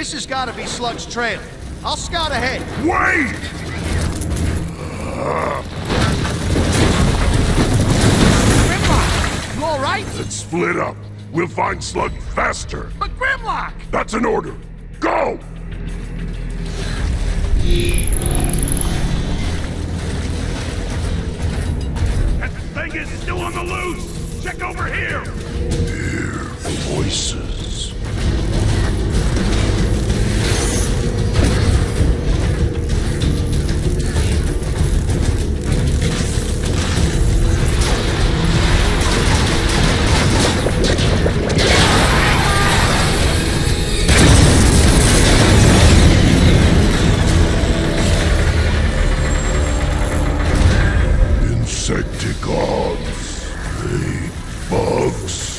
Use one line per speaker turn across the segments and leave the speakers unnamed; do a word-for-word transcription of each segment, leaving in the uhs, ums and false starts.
This has got to be Slug's trail. I'll scout ahead.
Wait!
Grimlock, you all right?
Let's split up. We'll find Slug faster.
But Grimlock!
That's an order. Go! That thing is still on the loose! Check over here! Hear voices. Insecticons. They bugs.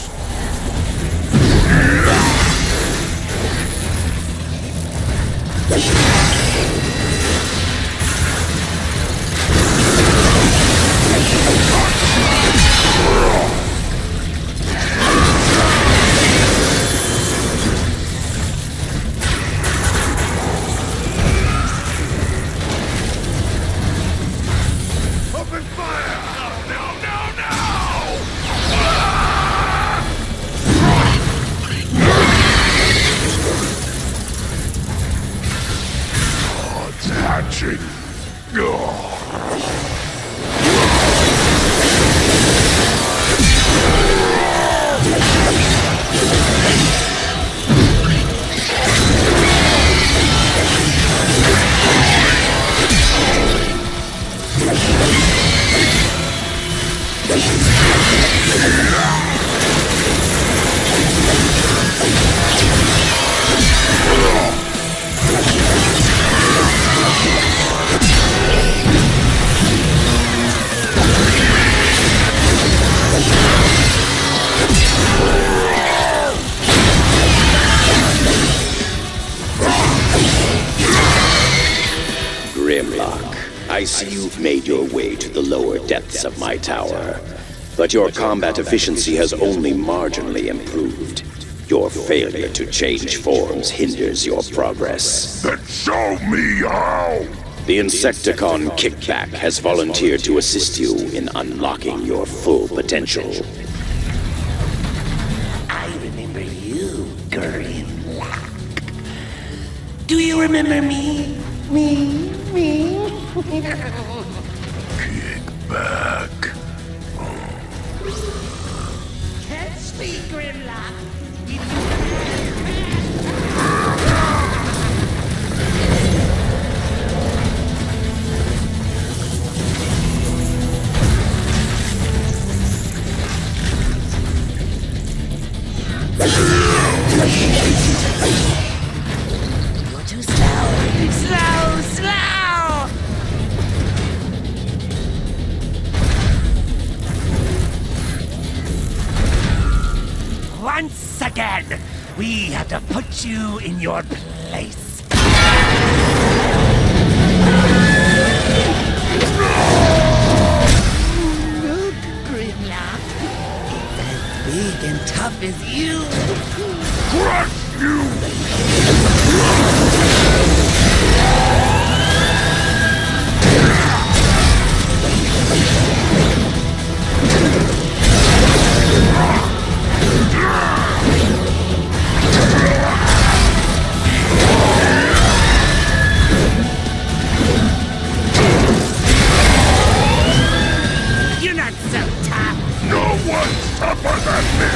Open fire! No, no, no! Oh, it's hatching. Oh.
Grimlock, I see you've made your way to the lower depths of my tower, but your combat efficiency has only marginally improved. Your failure to change forms hinders your progress.
Then show me how!
The Insecticon Kickback has volunteered to assist you in unlocking your full potential.
I remember you, Grimlock. Do you remember me? Me? Me?
Kickback.
Catch me, Grimlock. You're too slow. Slow, slow! Once again, we have to put you in your place. Look, Grimlock. It's as big and tough as you.
Crush you!
You're not so tough.
No one's tougher than me!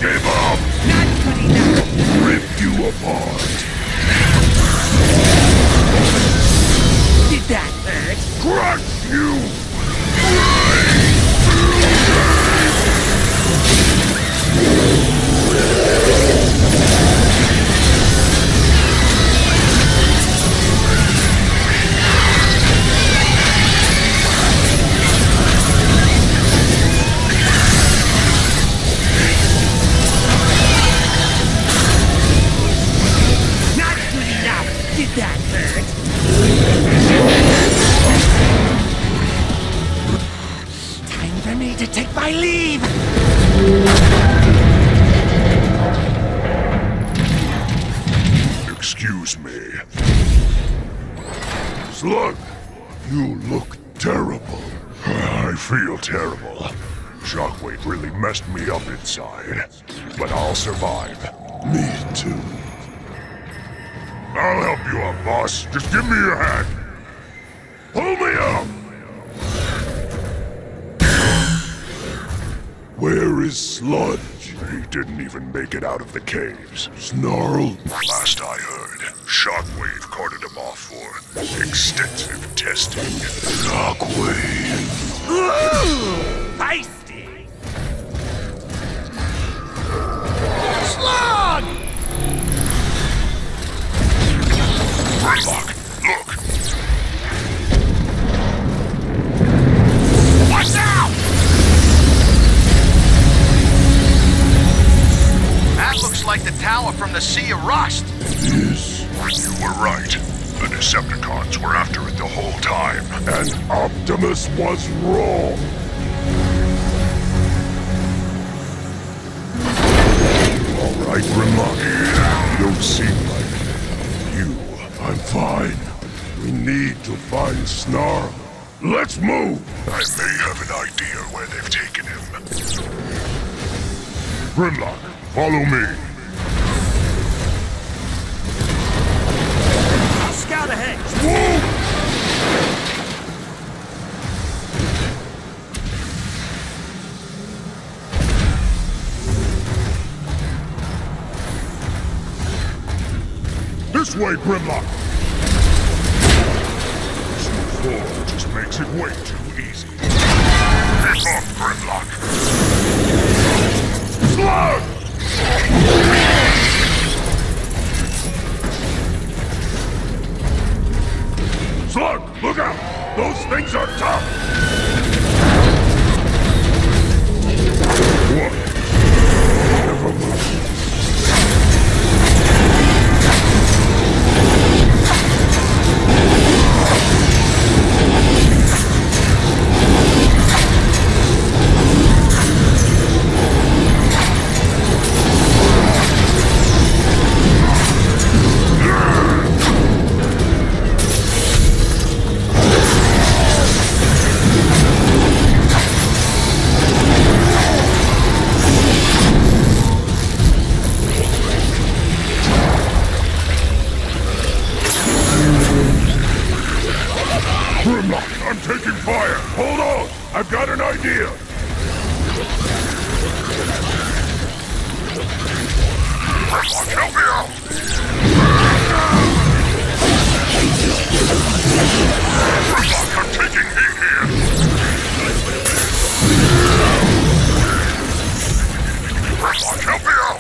give up!
Not good enough.
Rip you apart!
Did that hurt?
Crush you!
Not good enough. Did that hurt? Time for me to take my leave.
Excuse me. Slug, you look terrible. I feel terrible. Shockwave really messed me up inside. But I'll survive. Me too. I'll help you up, boss. Just give me your hand. Pull me up! Where is Sludge? He didn't even make it out of the caves. Snarl? Last I heard, Shockwave carted him off for extensive testing. Shockwave.
Ooh, feisty.
Slug!
Grimlock, look!
Watch out! That looks like the tower from the Sea of Rust.
Yes, you were right. The Decepticons were after it the whole time. And Optimus was wrong. All right, Grimlock. You don't seem like you. I'm fine. We need to find Snarl. Let's move! I may have an idea where they've taken him. Grimlock, follow me.
I'll scout ahead.
Move! This way, Grimlock! C four just makes it way too easy. Pick up, Grimlock! Slug! Slug, look out! Those things are tough! What? Never mind. Grimlock, I'm taking fire! Hold on! I've got an idea! Grimlock, help me out! Grimlock, I'm taking heat here! Grimlock, help me out!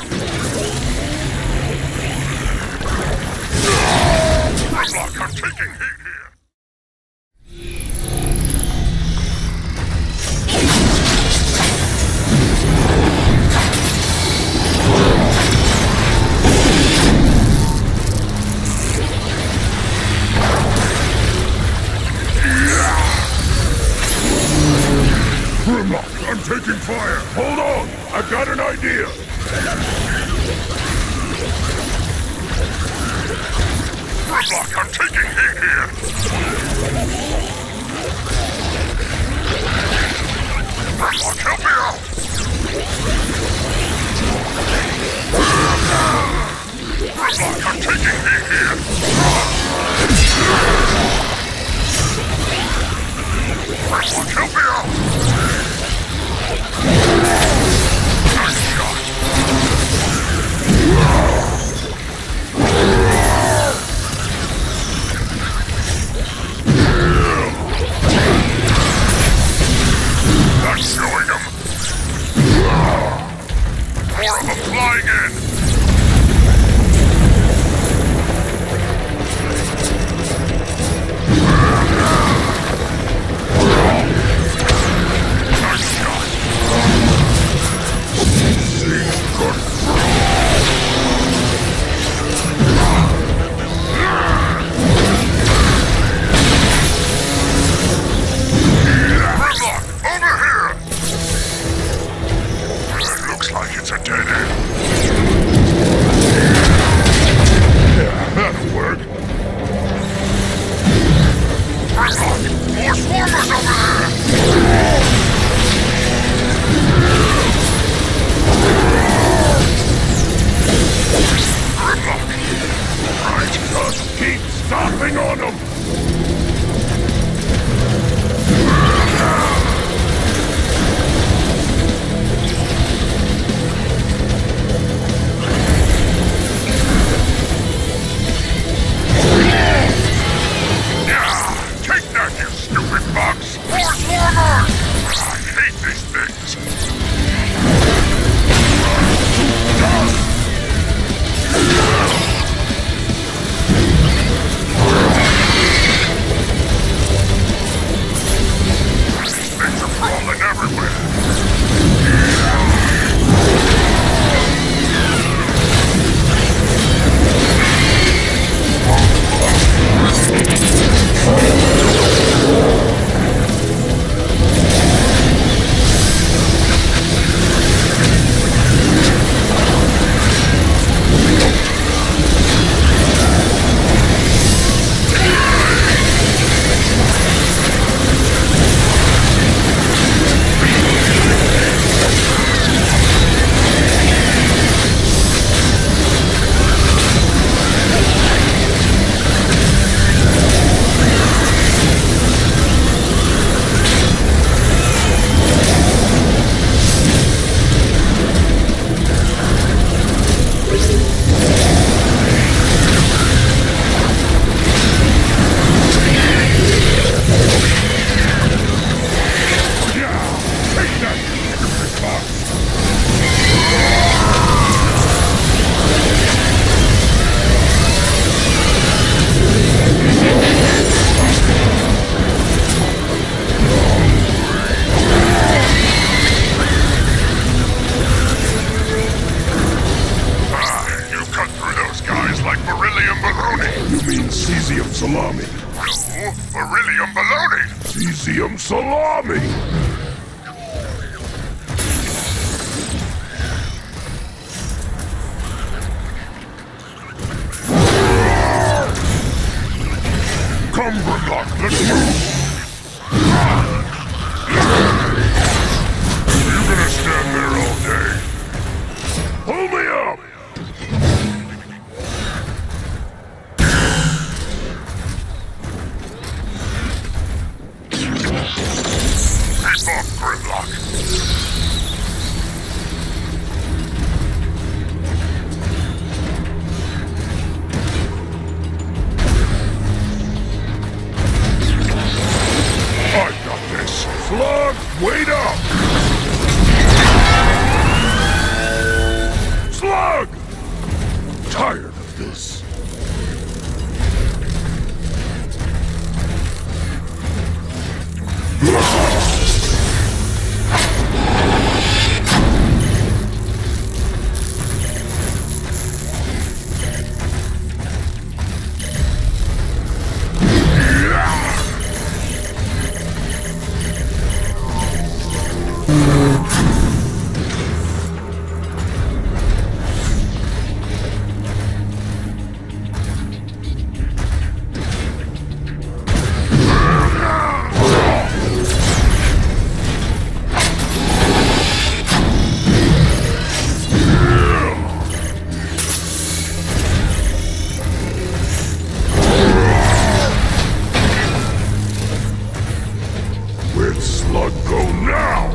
Grimlock, I'm taking heat here! Grimlock, I'm taking fire! Hold on! I've got an idea! Grimlock, I'm taking heat here! Grimlock, help me out! Grimlock, I'm taking heat here! Grimlock, help me out! Nice shot! Keep stomping on them! Yeah! Take that, you stupid fox! Force warmers! I hate these things! Things are crawling everywhere! Salami.
No, beryllium baloney.
Cesium salami. Come, Grimlock, let's move! Are you gonna stand there all day? Hold me up! Keep off, Grimlock! I got this! Slug, wait up! Slug! Tired of this. Where'd Slug go now?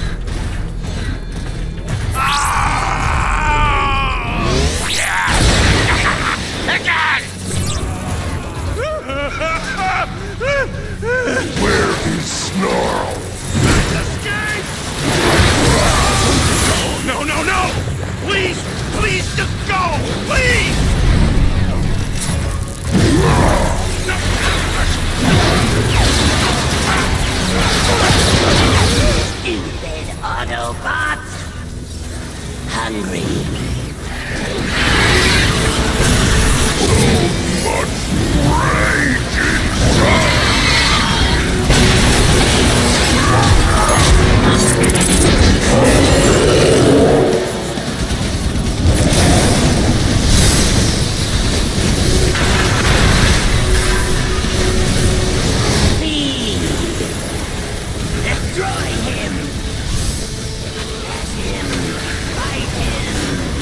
Where is Snarl?
Escape! No, no, no! Please, please, just go! Please!
Stupid Autobots! Hungry.
Much rage inside!
Feed. Destroy him! Get him! Fight him!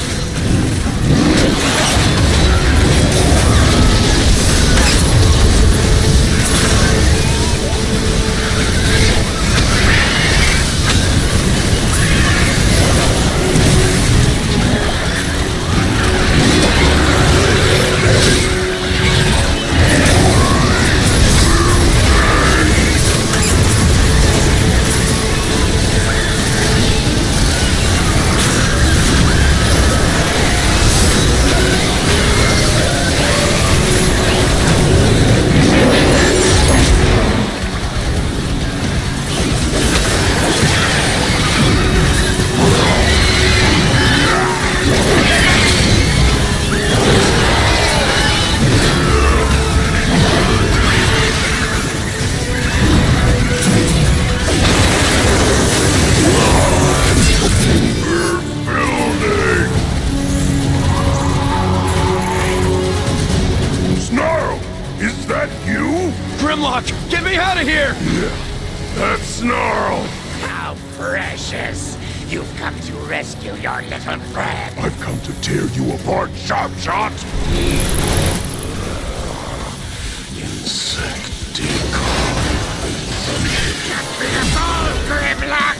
Grimlock, get me out of here!
That snarl!
How precious! You've come to rescue your little friend!
I've come to tear you apart, Sharp Shot! Insect decoy.
Get rid of all, Grimlock!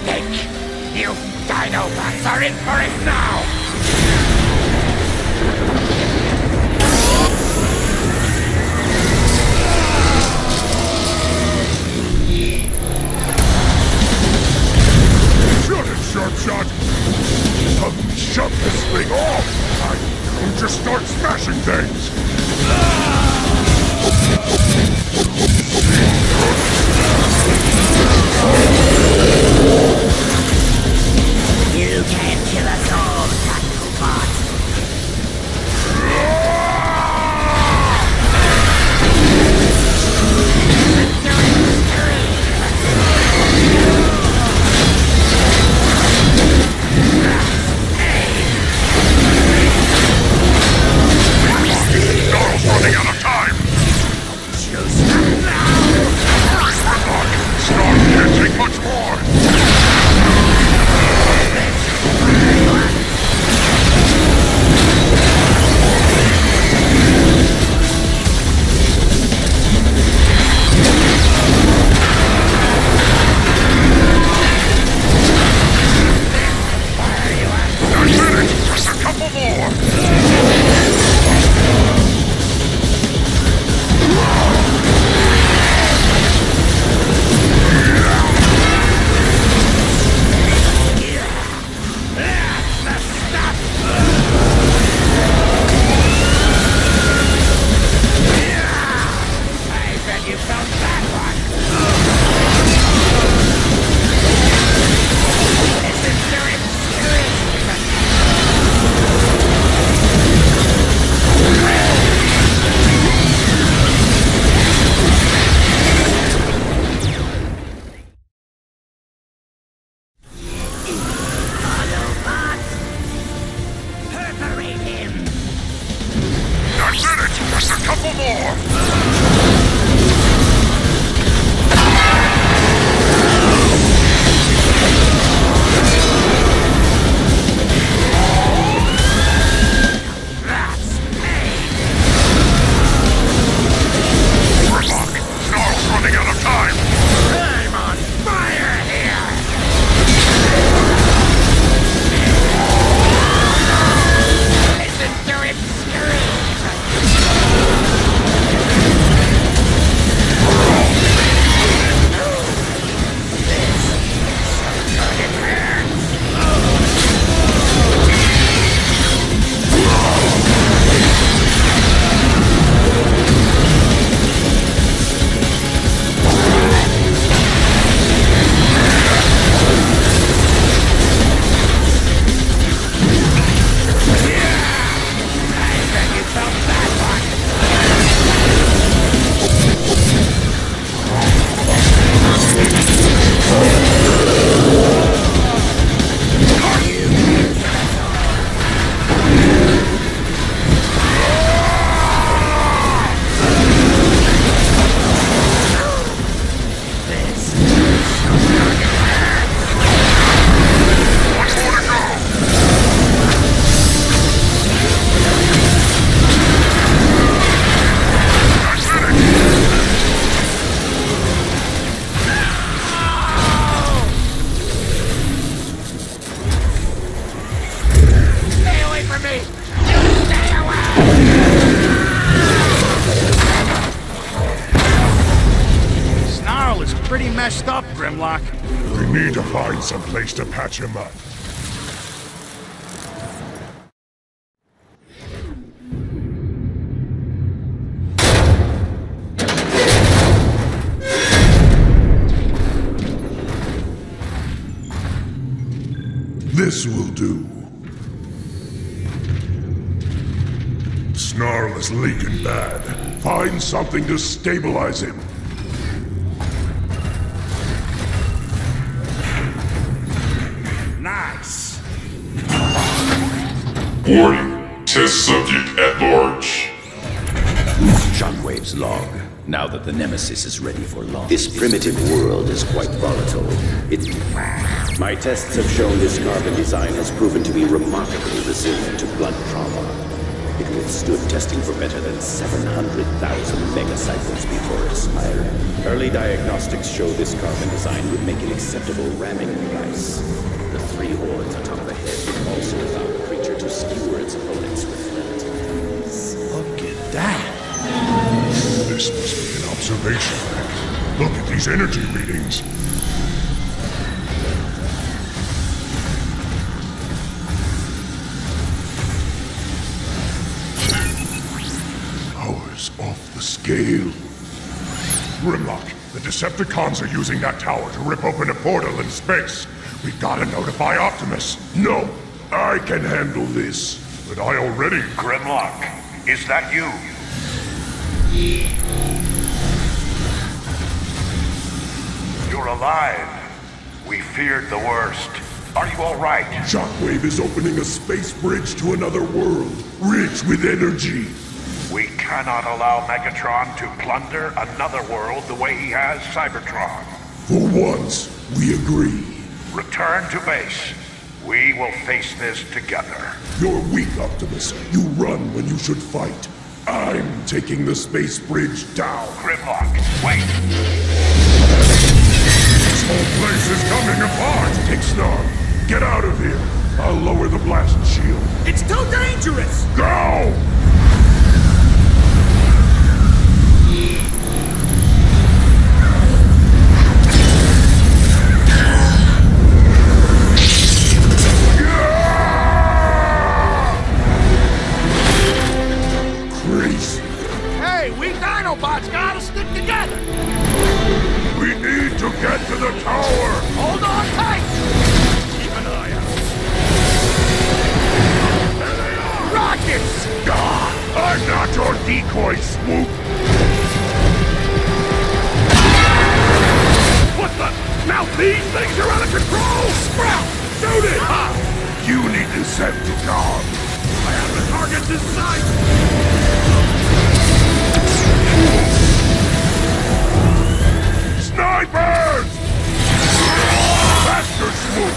think? You Dinobots are in for it now!
Shut it, sharp shot! Help me shut this thing off! I will just start smashing things!
You can't kill us all, Dinobot.
Snarl's running out of time! Snarl can't take much more!
Pretty messed up, Grimlock.
We need to find some place to patch him up. This will do. Snarl is leaking bad. Find something to stabilize him.
Nice.
Warning. Test subject at large.
Shockwave's log. Now that the Nemesis is ready for launch. This primitive world is quite volatile. It... My tests have shown this carbon design has proven to be remarkably resilient to blood trauma. It withstood testing for better than seven hundred thousand megacycles before expiring. Early diagnostics show this carbon design would make an acceptable ramming device. The three horns atop the head would also allow the creature to skewer its opponents with relative ease.
Look at that!
This must be an observation deck. Look at these energy readings. Power's off the scale. Grimlock, the Decepticons are using that tower to rip open a portal in space. We gotta notify Optimus. No, I can handle this. But I already...
Grimlock, is that you? You're alive. We feared the worst. Are you all right?
Shockwave is opening a space bridge to another world, rich with energy.
We cannot allow Megatron to plunder another world the way he has Cybertron.
For once, we agree.
Return to base. We will face this together.
You're weak, Optimus. You run when you should fight. I'm taking the space bridge down.
Grimlock, wait.
This whole place is coming apart. Take Snarl. Get out of here. I'll lower the blast shield.
It's too dangerous!
Go!
Hey, we Dinobots gotta stick together!
We need to get to the tower!
Hold on tight! Keep an eye out. There they are! Rockets!
Ah, I'm not your decoy, Swoop!
What the? Now these things are out of control! Sprout! Shoot it! Ha!
You need Decepticons!
I have the targets in sight!
Snipers! Faster, Swoop!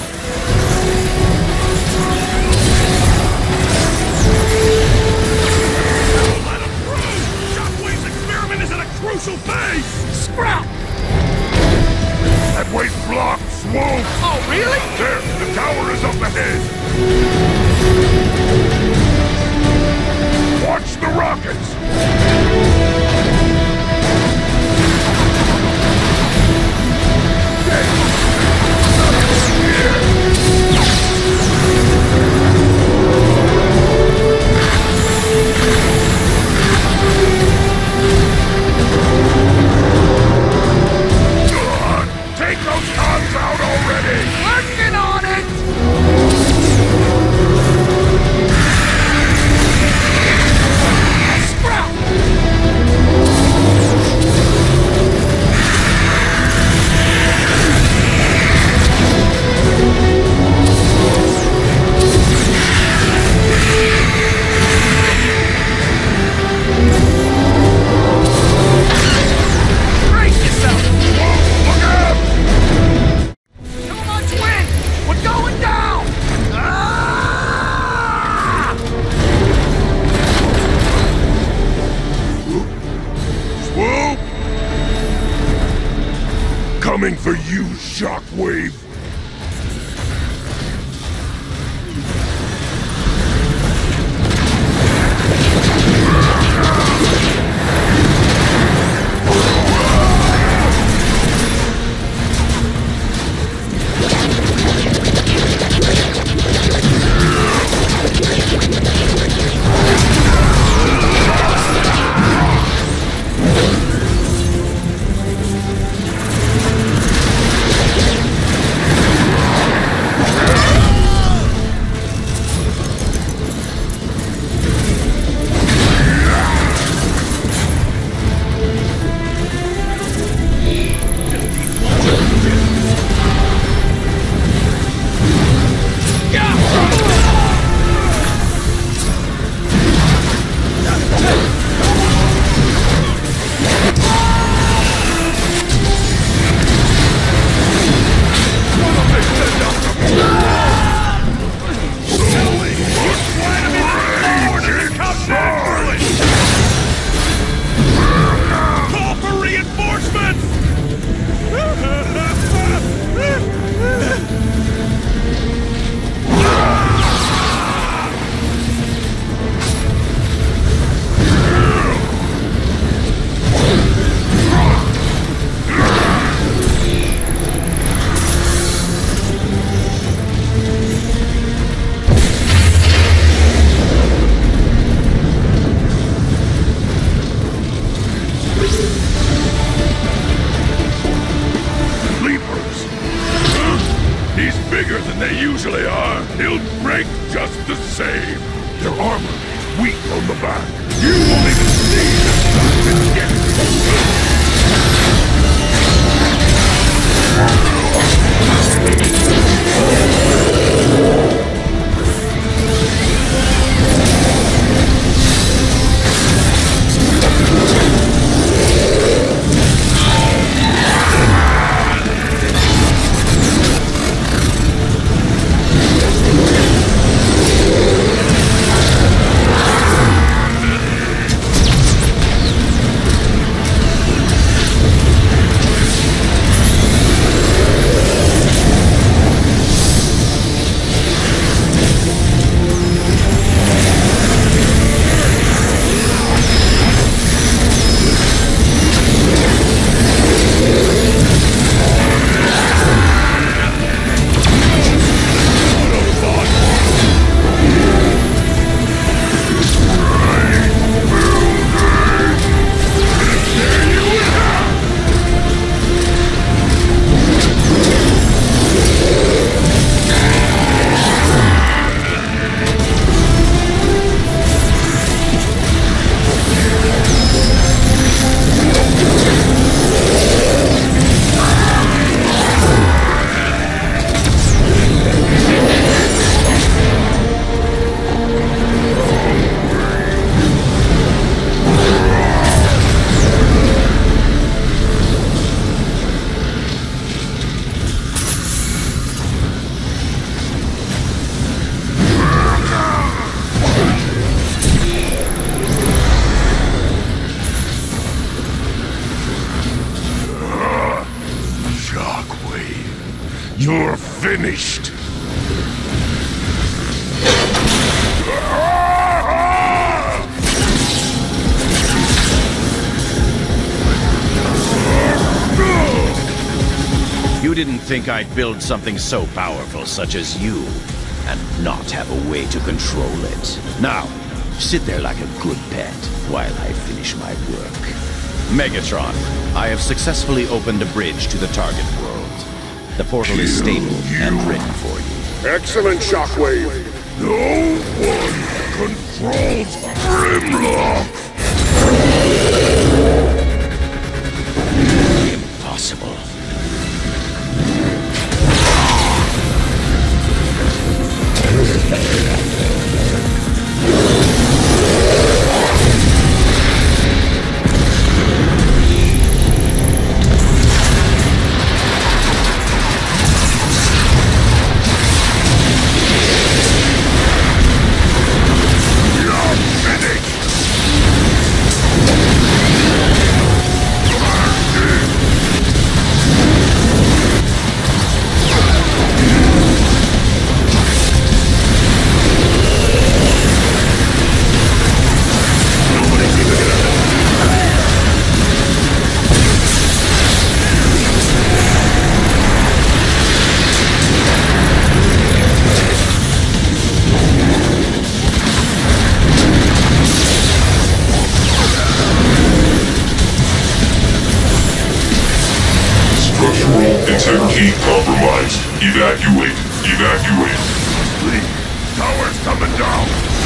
Don't let him through! Shockwave's experiment is at a crucial phase! Sprout!
That way's blocked, Swoop!
Oh, really?
There, the tower is up ahead! Watch the rockets! Take those cons out already!
Working on it! Sprout! Brace yourself!
Whoa, look out!
Too much wind! We're going down! Ah!
Swoop! Coming for you, Shockwave! bigger than they usually are, he'll break just the same. Their armor is weak on the back. You won't even see the stuff yet. You're finished!
You didn't think I'd build something so powerful such as you, and not have a way to control it. Now, sit there like a good pet while I finish my work. Megatron, I have successfully opened a bridge to the target world. The portal is stable and ready for you.
Excellent, Shockwave! No one controls Grimlock!
Impossible.
Integrity compromised. Evacuate. Evacuate.
Please, tower's coming down!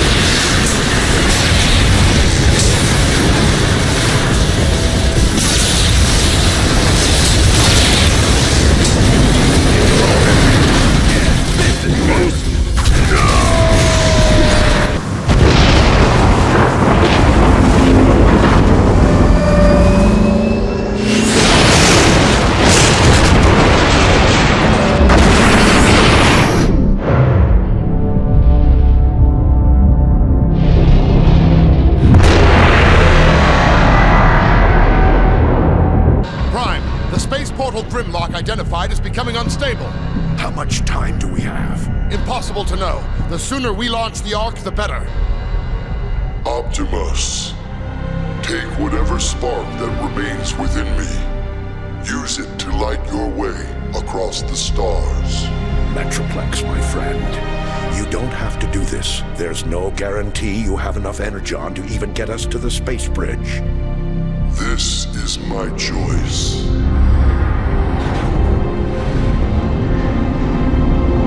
Grimlock identified as becoming unstable.
How much time do we have?
Impossible to know. The sooner we launch the Ark, the better.
Optimus, take whatever spark that remains within me. Use it to light your way across the stars.
Metroplex, my friend. You don't have to do this. There's no guarantee you have enough energon to even get us to the space bridge.
This is my choice.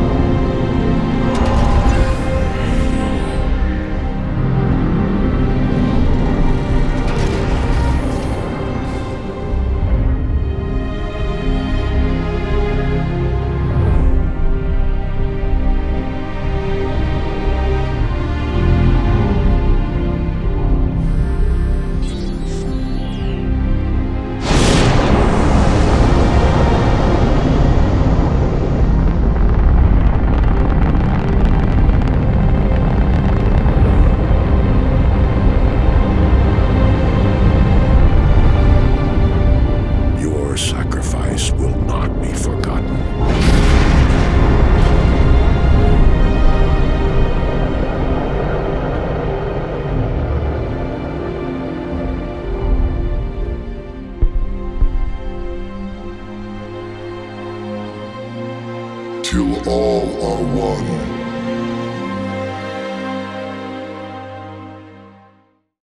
sacrifice will not be forgotten.
Till all are one.